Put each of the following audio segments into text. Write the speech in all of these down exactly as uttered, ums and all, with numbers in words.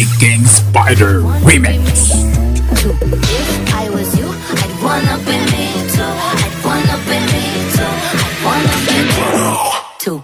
King Spider Remix. If I was you, I'd wanna be me too. I'd wanna be me too. I'd wanna be me too.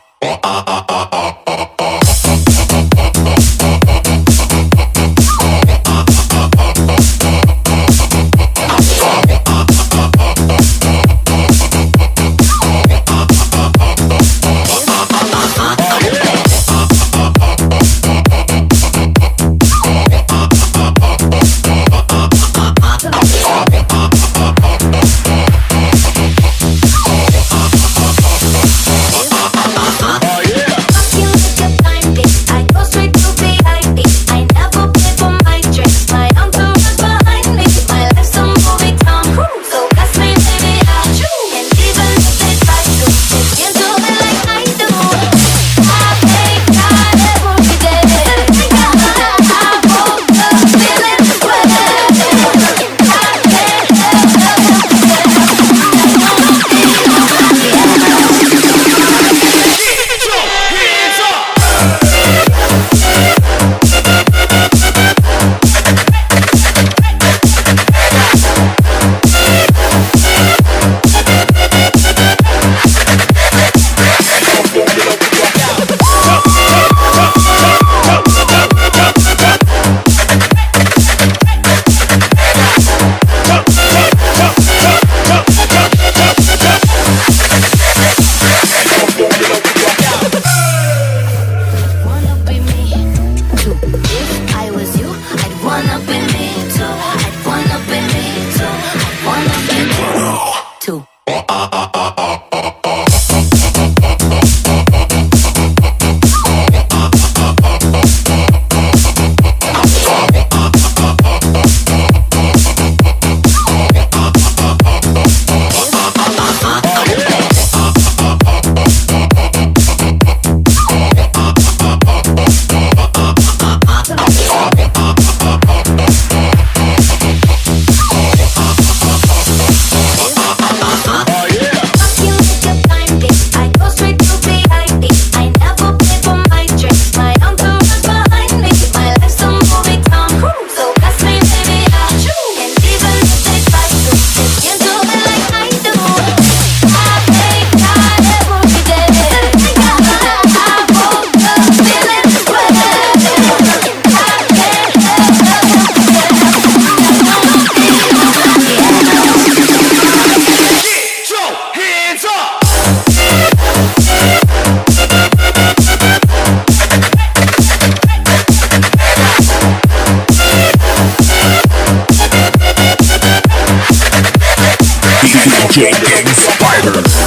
D J King Spider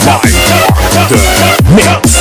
live on the mix.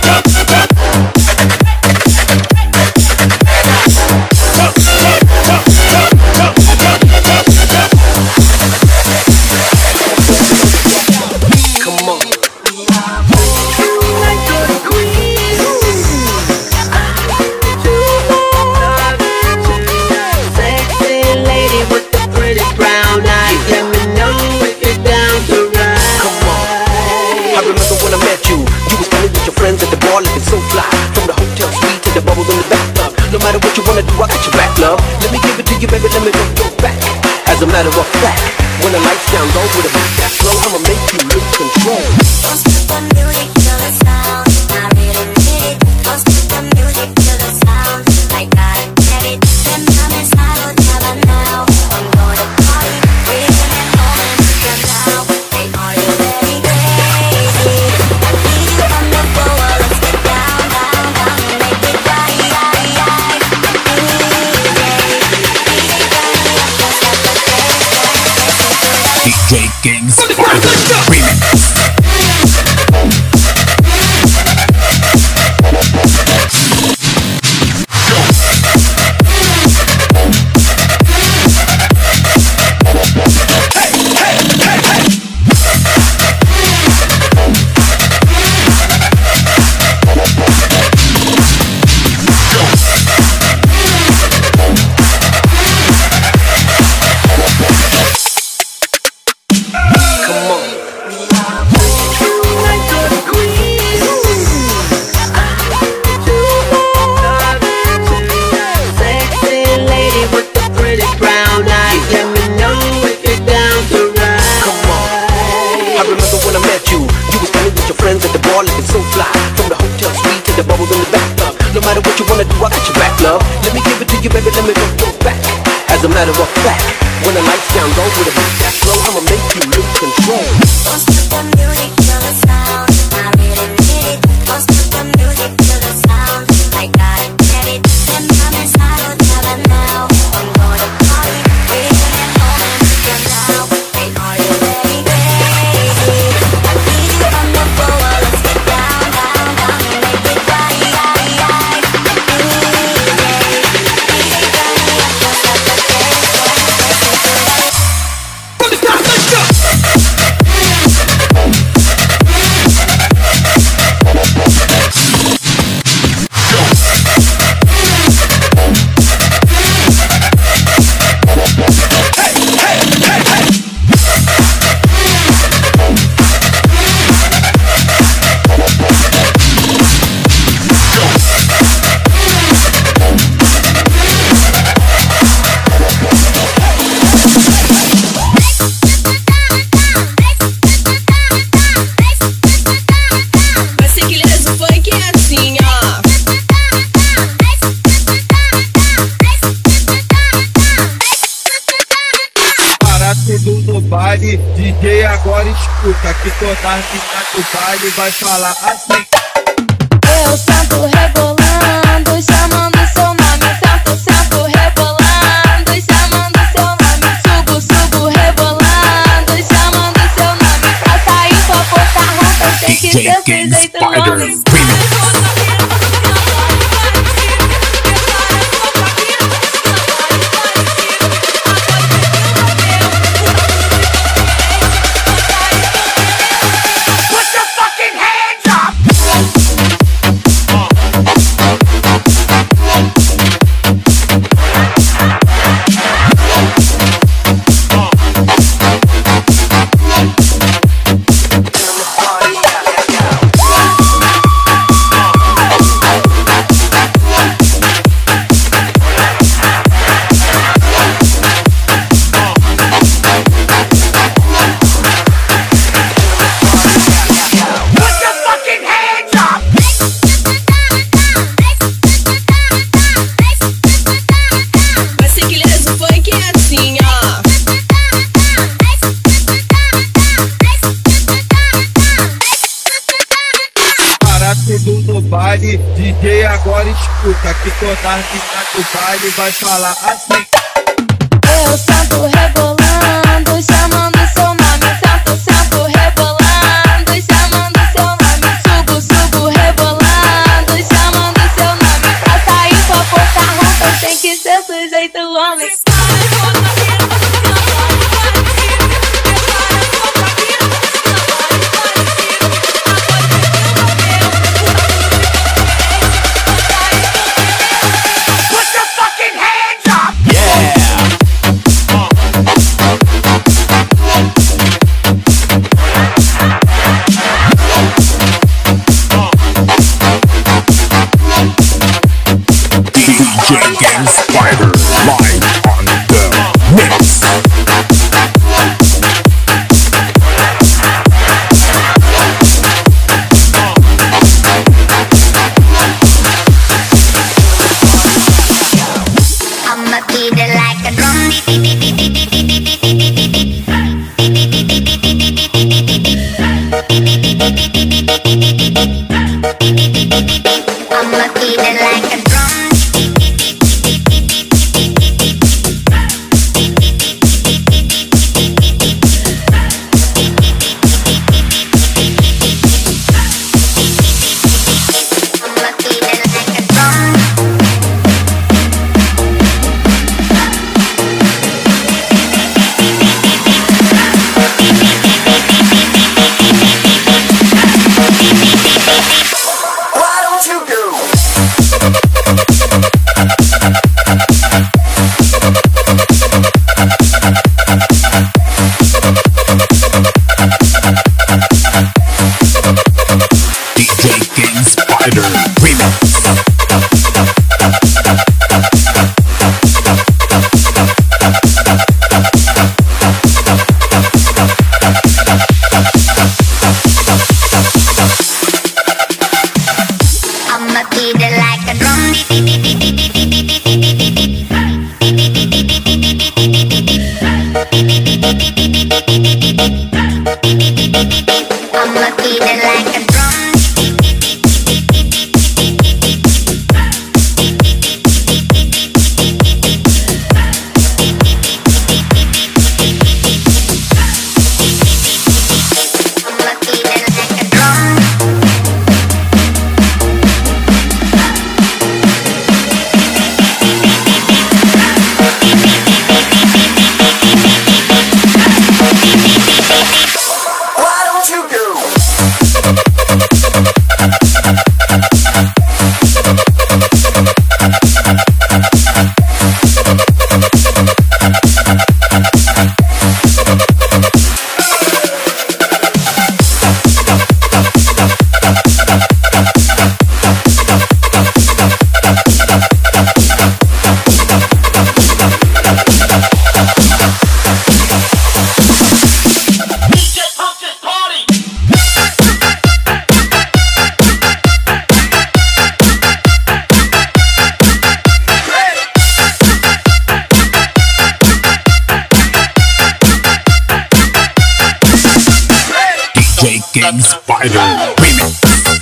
Looking so fly, from the hotel suite to the bubbles in the bathtub. No matter what you wanna do, I got your back, love. Let me give it to you, baby, let me go, go back. As a matter of fact, when the lights down low with a beat that slow, I'ma make you lose control. Don't stop the music to the sound, I really need it. Don't stop the music to the sound, I gotta get it. Then I'm inside, I'll never know. I'm gonna party, we're gonna home and sit down. Hey, are you ready, crazy? I need you on the floor. D J King Spider Remix. Come on. Let me give it to you, baby, let me go, go back. As a matter of fact, when the lights down low with a beat that slow, I'ma make you lose control. Don't put the music to the sound. I really need it. Don't put the music to the sound. I gotta get it. Then promise I will never know. I'm gonna party. We're at home and we can now. Hey, are you ready, baby? I need you on the floor. Let's get down, down, down and make it right, right, right. From the top, let's go! Tudo no baile, D J agora escuta que toda mina do baile vai falar assim. Eu sento rebolando, chamando seu nome. Sento, sento rebolando, chamando seu nome. Subo, subo rebolando, chamando seu nome. Pra sair com a boca ronca tem que D J ter King seu jeito Spider nome. Remix. Tudo no baile, D J agora escuta que toda mina do baile vai falar assim. Eu sento rebolando, chamando seu nome. Sento, sento rebolando, chamando seu nome. Subo, subo rebolando, chamando seu nome. Pra sair com a boca ronca tem que ser sujeito homem. D J King Spider live on the mix. I'ma beat it like a drum. I'ma beat it like a drum. I'ma beat it like a drum. Gang Spider Remix.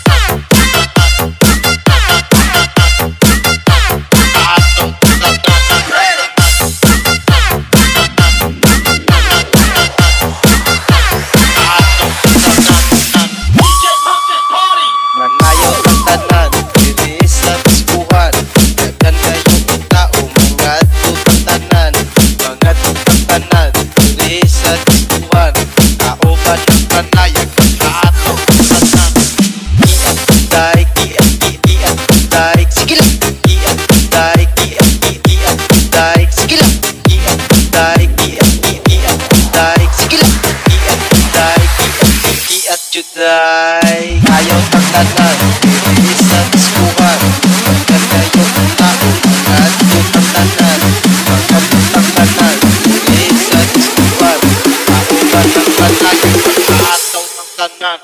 Manayo ang tanan, diri sa biskuhan. Daghan kayong tao, mga tutang tanan. Mga tutang tanan, diri sa biskuhan. Tao ba ng panayag, pagkaato sa tanan. Iat, daig, iat, iat, daig, sige lang. Iat, daig, iat, iat, daig, sige lang. Iat, daig, iat, iat, daig, sige lang. Iat, daig, iat, iat, juday. Ayaw ang tanan, diri sa biskuhan. Daghan kayong tao, mga tutang tanan. Mga tutang tanan, diri sa biskuhan. Tao ba ng panayag, pagkaataw ng tanan.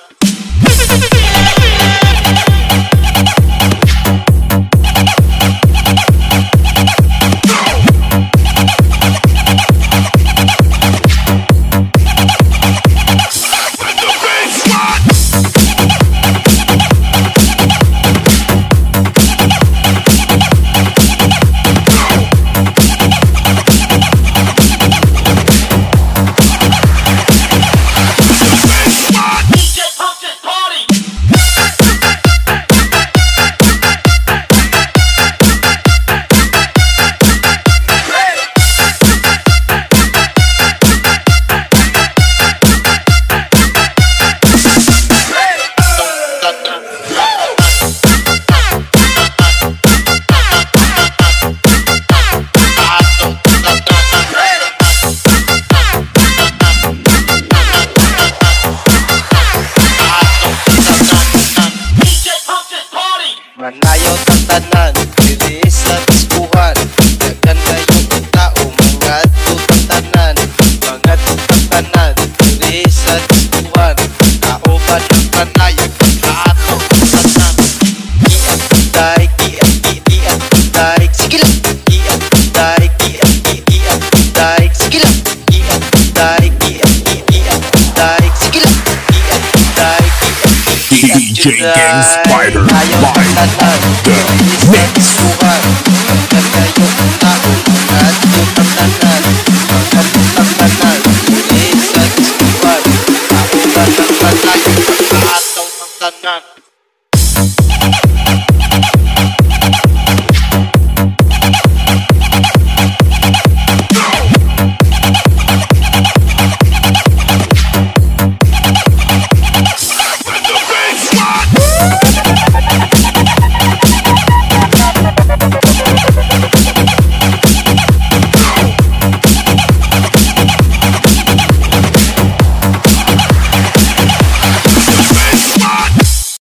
Manayo ang tanan, diri sa biskuhan. Daghan kayong tao, mga tutang tanan. Mga tutang tanan, diri sa biskuhan. Tao ba ng panayag, pagkaato sa tanan. Iat, daig, iat, iat, daig, sige lang. Iat, daig, iat, iat, daig, sige lang. Iat, daig, iat, iat, daig, sige lang. Iat, daig, iat, D J Gang Spider live on the mix.